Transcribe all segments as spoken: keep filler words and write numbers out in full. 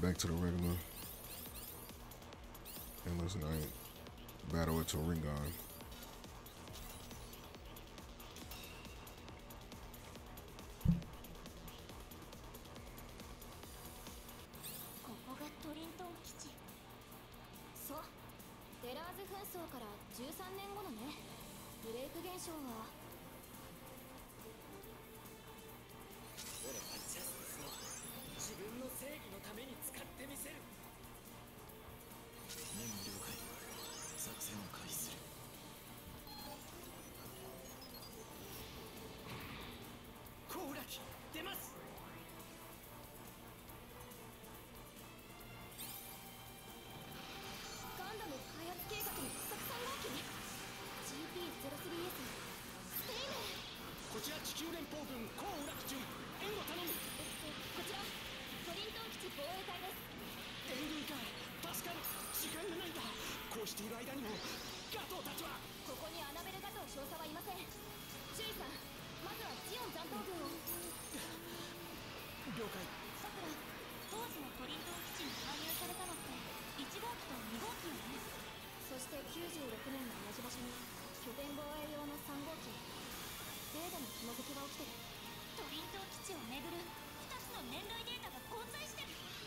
back to the regular. Endless Night. Battle with Ringon. じゅうさんねんごのね。ブレイク現象は俺はジャスティスを自分の正義のために使ってみせる。任務了解。作戦を開始する。コウラキ出ます。 ガンダム開発計画の試作さん号機 ジーピーゼロスリーエス ステイメン。 こちら地球連邦軍コウラキ中援護頼む。 えっとこちらトリントン基地防衛隊です。 援軍か。助かる。時間がないんだ。こうしている間にもガトーたちは。 ここにアナベルガトー少佐はいません。ジュイさん、まずはジオン残党軍を。 了解。 さくら、当時のトリントン基地に搬入されたのっていち号機とに号機よね。そしてきゅうじゅうろくねんの同じ場所に拠点防衛用のさん号機。データの紐付けが起きてる。トリントン基地をめぐるふたつの年代データが混在してる。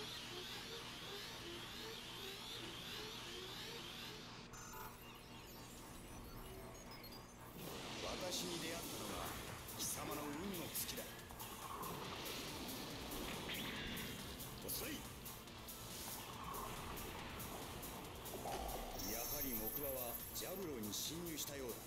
私に出会ったのは貴様の運の尽きだ。遅い。やはり木馬はジャブローに侵入したようだ。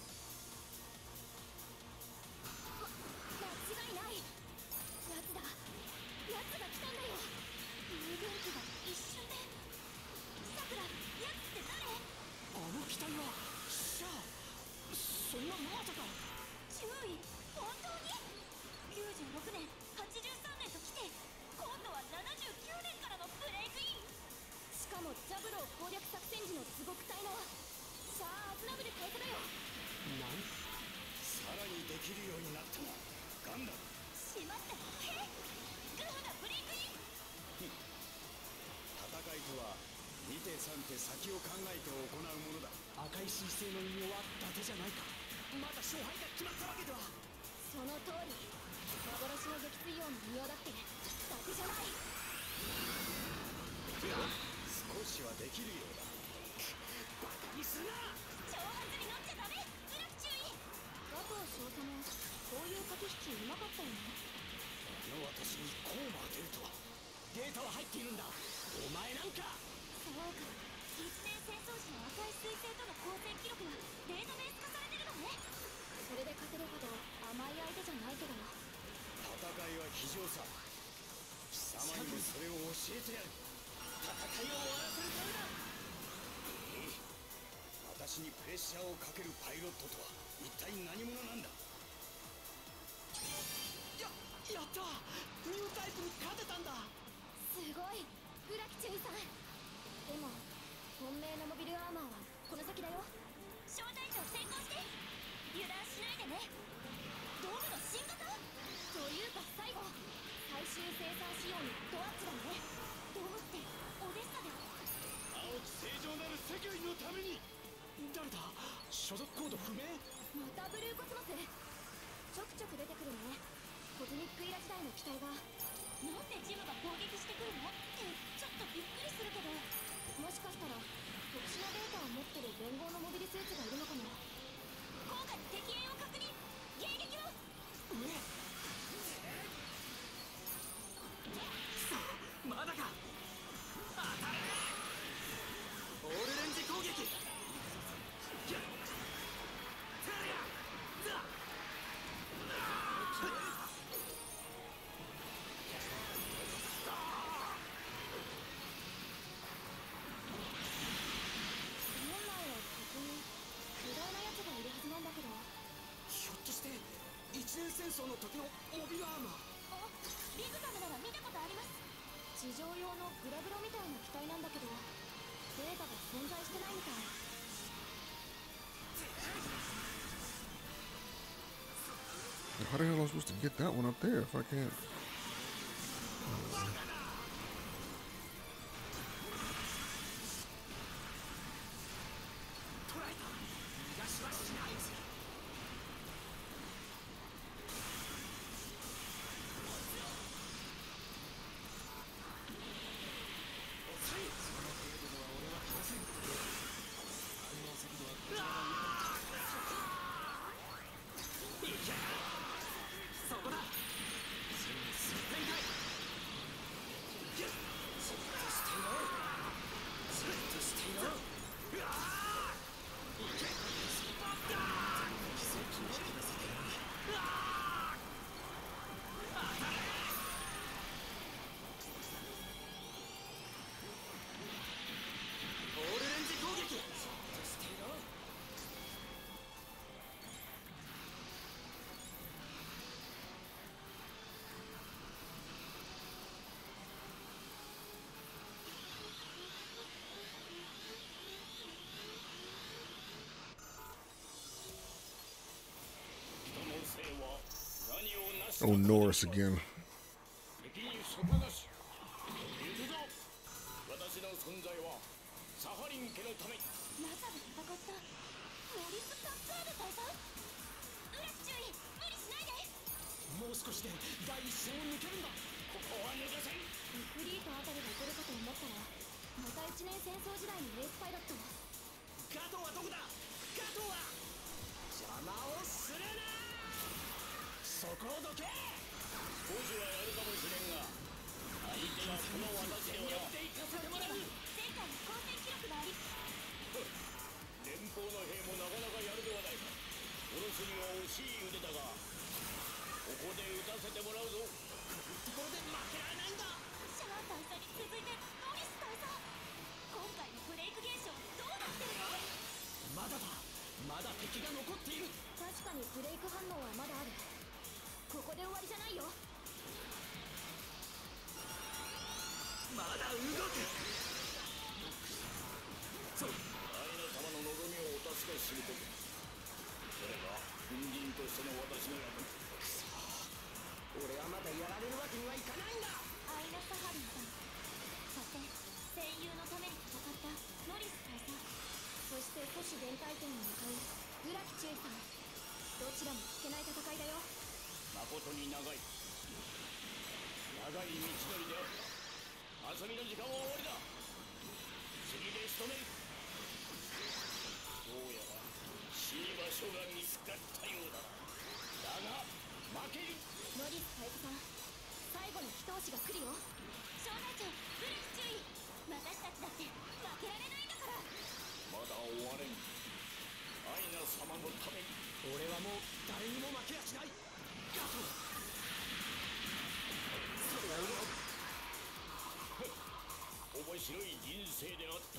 間違いない。やつだ。やつが来たんだよ。有言機が一瞬で。さくら、やつって誰？ あの機体はシャア。そんなまさか。 注意、本当にきゅうじゅうろくねん、はちじゅうさんねんと来て今度はななじゅうきゅうねんからのブレイクイン。しかもジャブロー攻略作戦時のズゴク隊のシャア・アズナブル大佐だよ。 なんさらにできるようになったなガンダム。 しまった。えグフがブレイクイン。 戦いとはに手さん手先を考えて行うものだ。 赤い彗星の異名は伊達じゃないか。まだ勝敗が決まったわけでは。 その通り。幻の撃墜王の異名だって伊達じゃない。 少しはできるようだ。 バカにするな。 挑発に乗っちゃダメ。ウラキ注意。ガトー少佐もこういう駆け引きうまかったよね。 あの私にこうも当てるとは。 データは入っているんだ。お前なんか。 そうか。一年戦争時の赤い彗星との交戦記録がデータベース化されてるのね。それで勝てるほど甘い相手じゃないけど。 戦いは非常さ。貴様にもそれを教えてやる。 戦いを終わらせるためだ。 ええ、私にプレッシャーをかけるパイロットとは一体何者なんだ。 ややったニュータイプに勝てたんだ。 すごい浦木中尉さん。でも本命のモビルアーマーはこの先だよ。招待長先行して。油断しないでね。ドームの新型というか最後最終生産仕様にドアッチだね。ドームってオデッサでは。 青き正常なる世界のために。 誰だ。所属コード不明。 またブルーコスモス。ちょくちょく出てくるね。コズミックイラ時代の機体が。なんでジムが攻撃してくるのってちょっとびっくりするけど、もしかしたら特殊なデータを持ってる連合のモビルスーツがいるのかも。効果敵影を確認。迎撃を。 上まだか。当たれ。オールレンジ攻撃。テリアザ巨大なやつがいるはずなんだけど。 ひょっとして一年戦争の時のモビルアーマー。 あ、ビグザムなら見たことあります。地上用のグラブロみたいな機体なんだけどデータが存在してないみたい。 How the hell am I supposed to get that one up there if I can't? 何をなし Oh, Norris again. 敵に不足なし行くぞ。私の存在はサハリン家のために。 中で戦ったモリス・カッカード大佐。ウラキ注意、無理しないで。 もう少しで第一線を抜けるんだ。 ここは抜かせん。 リクリートあたりが来るかと思ったら、また一年戦争時代のエースパイロット。 ガトーはどこだ。ガトーは邪魔をするな。そこをどけ。 少しはやるかもしれんが、相手はこの私では。 で行かせてもらう。 前回の交戦記録があり、 連邦の兵もなかなかやるではないか。おろすには惜しい腕だが、ここで打たせてもらうぞ。 ところで負けられないんだ。 シャア大佐に続いてノリス大佐。今回のブレイク現象どうなってるの？ まだだ。まだ敵が残っている。 確かにブレイク反応はまだある。ここで終わりじゃないよ。 まだ動く。そう。 アイナ様の望みをお助けすること。それが軍人としての私の役目。 俺はまだやられるわけにはいかないんだ。 アイナ・サハリンさん、そして戦友のために戦ったノリス大佐、そして都市伝体店に向かうグラキチュイさん。どちらも引けない戦いだよ。 誠に長い長い道のりである。遊びの時間は終わりだ。次で仕留める。どうやら死に場所が見つかったようだな。だが負ける。 ノリス大佐さん、最後の一押しが来るよ。小隊長、グラキ注意。私たちだって負けられないんだから。 まだ終われん。アイナ様のために。 俺はもう誰にも負けやしない。ガトー。それは面白い人生であった。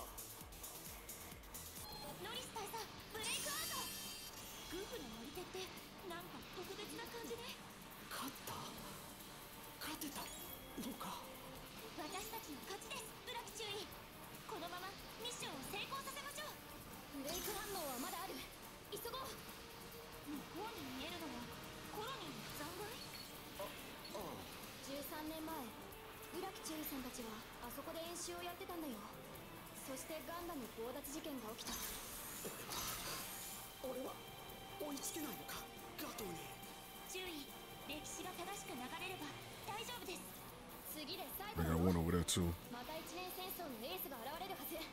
ノリス大佐、ブレイクアウト。グフの乗り手ってなんか特別な感じね。 勝った。勝てたのか。 私たちの勝ちです、ブラキ注意。このままミッションを成功させましょう。ブレイク反応はまだある。急ごう。向こうに見えるのはコロニーの残骸。じゅうさんねんまえ、ブラキ注意さんたちはあそこで演習をやってたんだよ。そしてガンダム強奪事件が起きた。 俺は追いつけないのか、ガトーに。 注意、歴史が正しく流れれば大丈夫です。次で最 I 後だ got よ。 one over there too. また一年戦争のエースが現れるはず。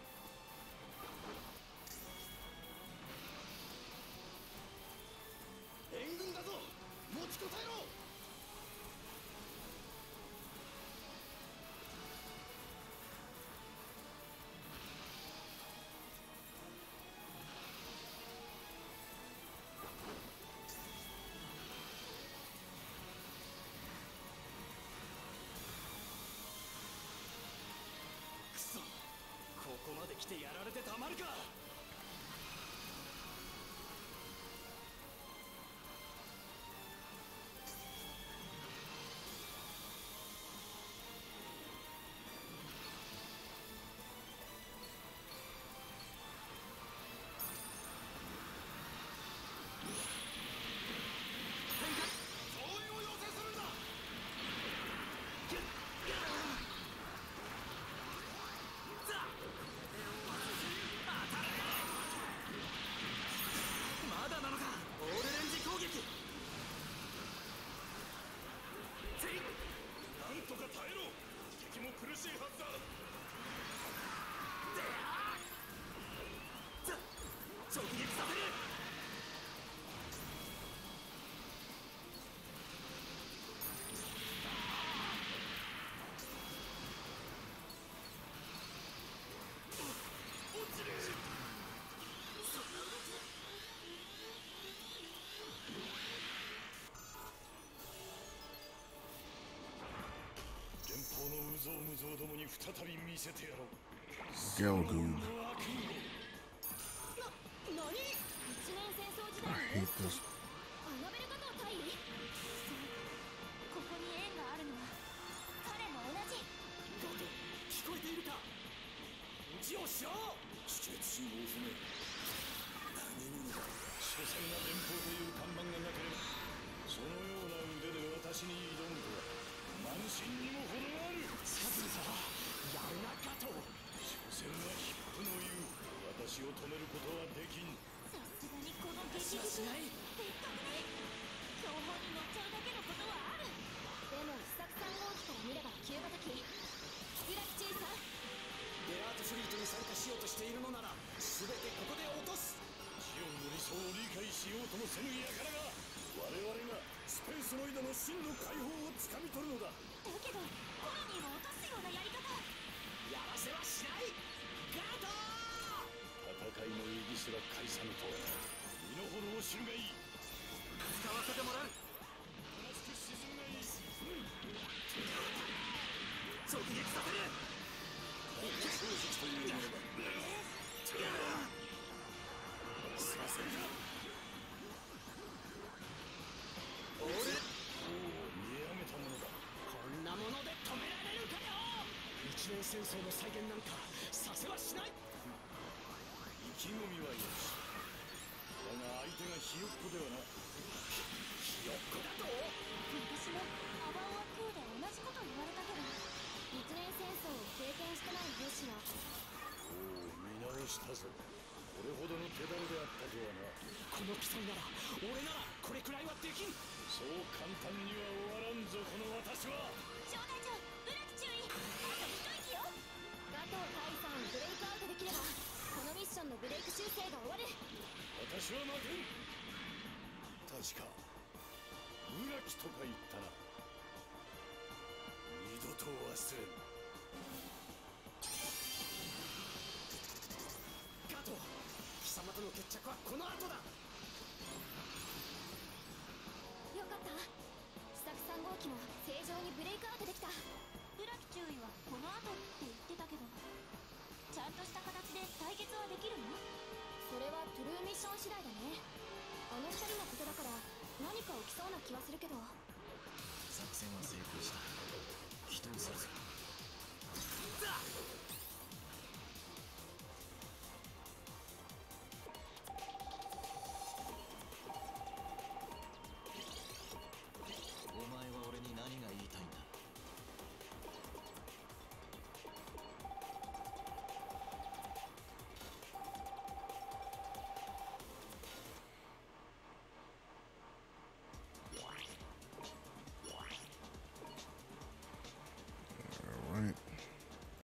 援軍だぞ。持ちこたえろ。 くそ、ここまで来てやられてたまるか。まだなのか。オールレンジ攻撃。ぜい。 なんとか耐えろ。敵も苦しいはずだ。 直撃させる。 落ちる。連邦の有象無象どもに再び見せてやろう。 Galgoog. な、何？一年戦争時代 I のエー hate ス this. アナベルガトー対そう、ここに縁があるのは彼も同じ。 ガトー、聞こえているか。返事をしろ。 秘訣信号不明。何者だ。所詮が連邦という看板がなければそのような腕私に挑むとは慢心にも程がある。 近づくぞ。やるなガトー。 所詮はヒップの言う。私を止めることはできん。 さすがにこの激私はしない。 別格ね。標本に乗っちゃうだけのことはある。でも試作さん号機から見ればキューバ的浦木中さん。 デラートフリートに参加しようとしているのなら全てここで落とす。 ジオンの理想を理解しようともせぬ輩が我々がスペースロイドの真の解放をつかみ取るのだ。 だけどコロニーを落とすようなやり方。 やらせはしない。ガトー。 戦いの意義すら介さぬとは身の程を知るがいい。 使わせてもらう。 正しく沈むがいい。 直撃させる。 正直というものだ。させるか。 俺おお、見上げたものだ。 こんなもので止められるかよ。一年戦争の再現なんかさせはしない。 意気込みはよし。だが相手がひよっこではな。 ひよっこだと。 私もアバオアクーで同じこと言われたけど一年戦争を経験してない兵士は。 おお、見直したぞ。これほどの手だれであったとはな。 この機体なら俺ならこれくらいはできん。 そう簡単には終わらんぞこの私は。 小隊長浦木注意。あと一息よ。ガトー大佐をブレイクアウトできればこのミッションのブレイク修正が終わる。 私は負けん。確か浦木とか言ったな。二度と忘れん。 ガトー、貴様との決着はこの後だ。 よかった。試作さん号機も正常にブレイクアウトできた。浦木注意はこの後って言ってたけどちゃんとした形で対決はできるの？それはトゥルーミッション次第だね。あの二人のことだから何か起きそうな気はするけど。 作戦は成功した。人を去るぞ。 だ